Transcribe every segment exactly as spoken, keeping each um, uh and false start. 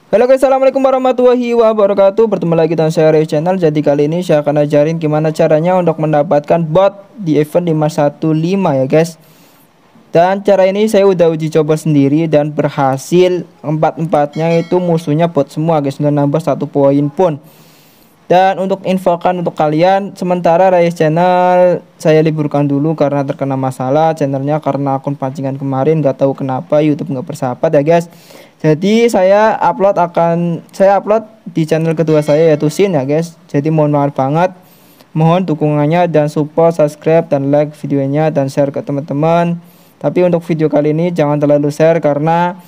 Halo guys, assalamualaikum warahmatullahi wabarakatuh. Bertemu lagi dengan saya Ray Channel. Jadi kali ini saya akan ajarin gimana caranya untuk mendapatkan bot di event lima satu lima ya guys. Dan cara ini saya udah uji coba sendiri dan berhasil. Empat-empatnya itu musuhnya bot semua guys, nggak nambah satu poin pun. Dan untuk infokan untuk kalian, sementara Ray Channel saya liburkan dulu karena terkena masalah channelnya, karena akun pancingan kemarin nggak tahu kenapa YouTube nggak bersahabat ya guys. Jadi saya upload akan saya upload di channel kedua saya, yaitu Sin ya guys. Jadi mohon maaf banget, mohon dukungannya dan support, subscribe dan like videonya dan share ke teman-teman. Tapi untuk video kali ini jangan terlalu share karena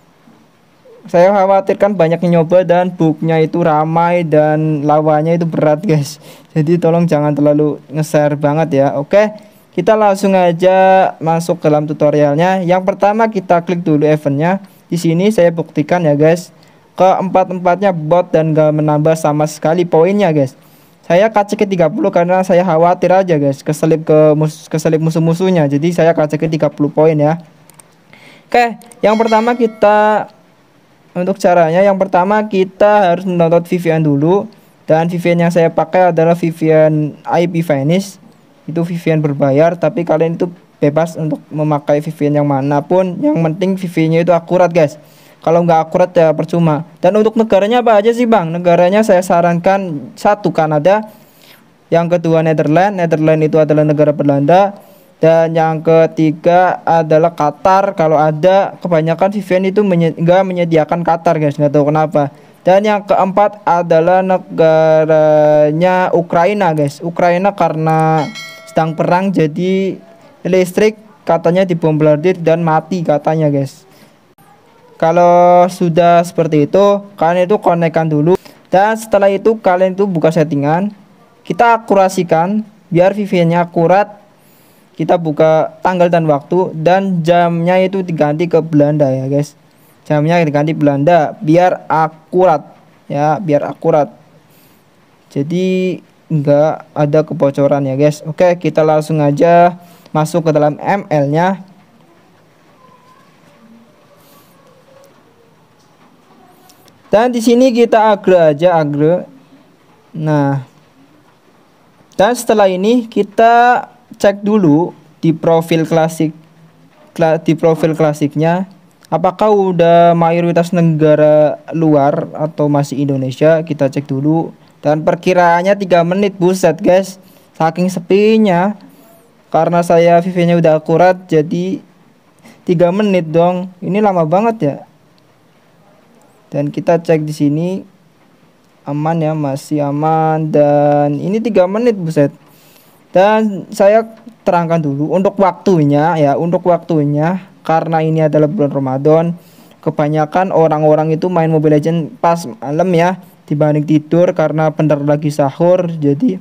saya khawatirkan banyak yang nyoba dan booknya itu ramai dan lawannya itu berat guys. Jadi tolong jangan terlalu nge-share banget ya. Oke, kita langsung aja masuk ke dalam tutorialnya. Yang pertama kita klik dulu eventnya. Di sini saya buktikan ya guys, keempat-empatnya bot dan gak menambah sama sekali poinnya guys. Saya kasih ke tiga puluh karena saya khawatir aja guys keselip ke mus keselip musuh-musuhnya. Jadi saya kasih ke tiga puluh poin ya. Oke, yang pertama kita Untuk caranya, yang pertama kita harus mendownload V P N dulu. Dan V P N yang saya pakai adalah V P N I P Vanish. Itu V P N berbayar, tapi kalian itu bebas untuk memakai V P N yang manapun. Yang penting V P N-nya itu akurat guys. Kalau nggak akurat ya percuma. Dan untuk negaranya apa aja sih bang? Negaranya saya sarankan satu, Kanada. Yang kedua Netherlands. Netherlands itu adalah negara Belanda. Dan yang ketiga adalah Qatar. Kalau ada, kebanyakan V P N itu menye nggak menyediakan Qatar guys, nggak tahu kenapa. Dan yang keempat adalah negaranya Ukraina guys. Ukraina karena sedang perang, jadi listrik katanya dibombardir dan mati katanya guys. Kalau sudah seperti itu, kalian itu konekkan dulu. Dan setelah itu kalian itu buka settingan. Kita akurasikan biar V P N-nya akurat. Kita buka tanggal dan waktu, dan jamnya itu diganti ke Belanda ya guys. Jamnya diganti Belanda biar akurat ya, biar akurat. Jadi enggak ada kebocoran ya guys. Oke, kita langsung aja masuk ke dalam M L-nya. Dan di sini kita agree aja, agree. Nah, dan setelah ini kita cek dulu di profil klasik di profil klasiknya, apakah udah mayoritas negara luar atau masih Indonesia. Kita cek dulu, dan perkiraannya tiga menit. Buset guys, saking sepinya. Karena saya V P N-nya udah akurat, jadi tiga menit dong. Ini lama banget ya. Dan kita cek di sini aman ya, masih aman. Dan ini tiga menit, buset. Dan saya terangkan dulu untuk waktunya ya, untuk waktunya karena ini adalah bulan Ramadan, kebanyakan orang-orang itu main Mobile Legends pas malam ya, dibanding tidur karena bentar lagi sahur. Jadi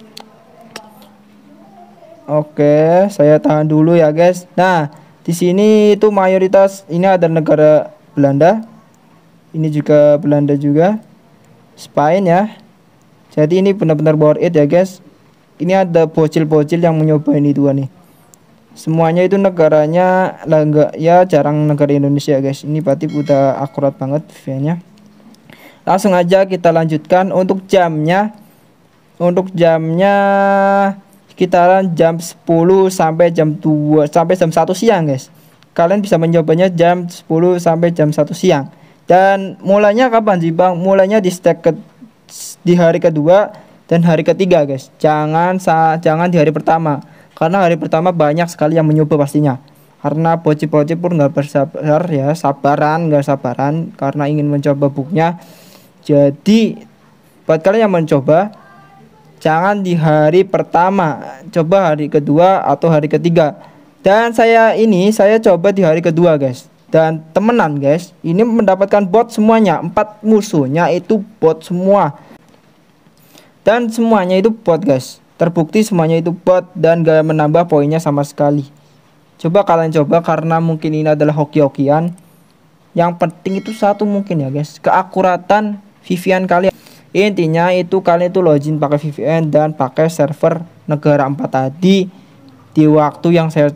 oke, saya tahan dulu ya guys. Nah, di sini itu mayoritas ini ada negara Belanda. Ini juga Belanda juga. Spain ya. Jadi ini benar-benar worth it ya guys. Ini ada bocil-bocil yang mencoba ini dua nih. Semuanya itu negaranya lah, enggak ya, jarang negara Indonesia guys. Ini berarti udah akurat banget V P N-nya. Langsung aja kita lanjutkan untuk jamnya. Untuk jamnya sekitaran jam sepuluh sampai jam dua sampai jam satu siang guys. Kalian bisa mencobanya jam sepuluh sampai jam satu siang. Dan mulainya kapan sih bang? Mulainya di stack ke, di hari kedua dan hari ketiga guys. Jangan sa jangan di hari pertama, karena hari pertama banyak sekali yang mencoba pastinya. Karena bocil-bocil pun nggak bersabar ya, sabaran nggak sabaran karena ingin mencoba booknya. Jadi buat kalian yang mencoba, jangan di hari pertama, coba hari kedua atau hari ketiga. Dan saya ini saya coba di hari kedua guys. Dan temenan guys, ini mendapatkan bot semuanya. Empat musuhnya itu bot semua. Dan semuanya itu bot guys. Terbukti semuanya itu bot dan gak menambah poinnya sama sekali. Coba kalian coba, karena mungkin ini adalah hoki-hokian. Yang penting itu satu mungkin ya guys, keakuratan V P N kalian. Intinya itu kalian itu login pakai V P N dan pakai server negara empat tadi di waktu yang saya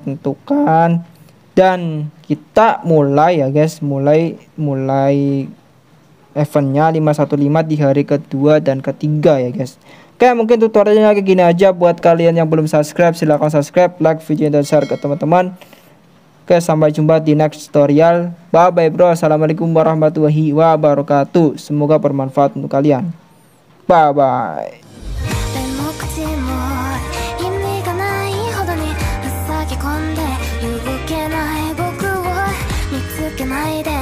tentukan. Dan kita mulai ya guys, mulai mulai eventnya lima satu lima di hari kedua dan ketiga ya guys. Oke, mungkin tutorialnya kayak gini aja. Buat kalian yang belum subscribe, silahkan subscribe, like video dan share ke teman-teman. Oke, sampai jumpa di next tutorial. Bye bye bro. Assalamualaikum warahmatullahi wabarakatuh. Semoga bermanfaat untuk kalian. Bye bye. ないで